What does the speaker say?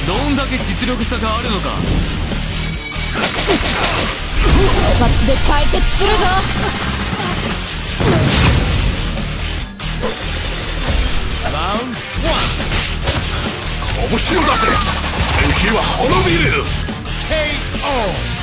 どんだけ実力差があるのか。 一発で解決するぞ。 ラウンド1。 拳を出せ。敵は滅びる。 KO。